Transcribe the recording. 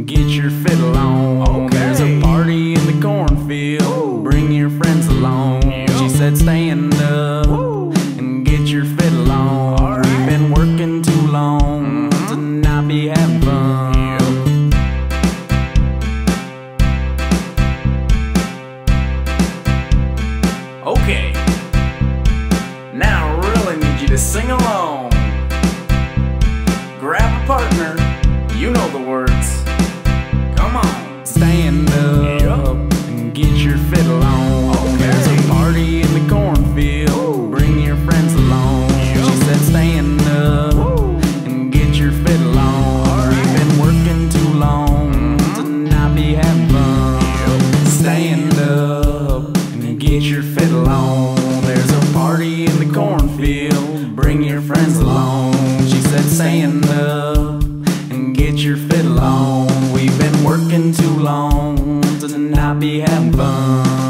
and get your fiddle on. There's a party in the cornfield, bring your friends along. She said stand up and get your fiddle on. We've been working too long to not be having fun. Okay, now I really need you to sing along. Grab a partner, you know the words. Come on. Stand up and get your fiddle on. There's a party in the cornfield, bring your friends along. She said stand up and get your fiddle on. We've been working too long to not be having fun. Stand up and get your fiddle on. There's a party in the cornfield, bring your friends along. She said stand up and get your fiddle on. We've been working too long to not be having fun.